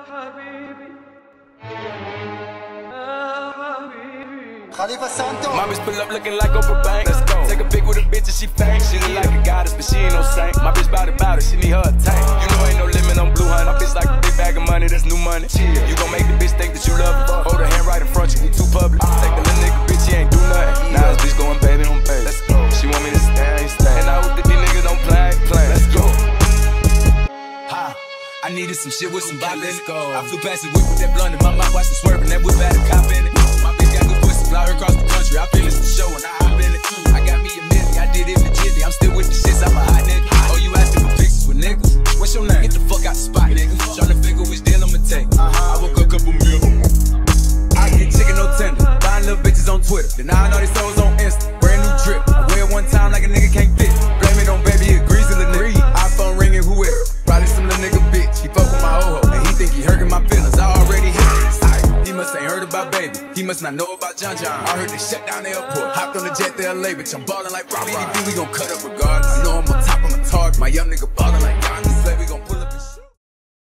Khalifa Santo. My bitch pull up looking like Oprah Banks. Let's go. Take a pic with a bitch and she faint. She look like a goddess, but she ain't no saint. My bitch bout it, she need her a tank. You know ain't no limit on blue honey. My bitch like a big bag of money, that's new money. You gon' make the bitch think that you love her. Hold her hand right in front, you be too public. Take the little nigga, bitch, he ain't do nothing. Now this bitch going baby on baby. Let's go. She want me to stay. And I hope that these niggas don't play. Let's go. Ha. I needed some shit with some bop in it. I flew past the whip with that blunt in my mouth, watched it swerving. That whip had a cop in it. My bitch got good pussy, fly her across the country. I finished the show and I hop in it. I got me a milli, I did it legitly. I'm still with the shits, I'm a hot nigga. Oh, you asking for pictures with niggas? What's your name? Get the fuck out the spot, nigga. Tryna figure which deal I'ma take. I woke up a couple mil. I get chicken, no tender. Buying little bitches on Twitter. Then I know these souls on Insta. Brand new drip. I wear it one time like a nigga can't fit. Blame it on baby, a greasy little nigga. iPhone ringing, who it? Probably some little nigga bitch. He fuck with my ho-ho, and he think he hurting my feelings. I already hit it. He must ain't heard about baby. He must not know about John John. I heard they shut down the airport. Hopped on the jet to LA, bitch. I'm ballin' like Rob. We gon' cut up regardless. I know I'm on top, I'm a target. My young nigga ballin' like John.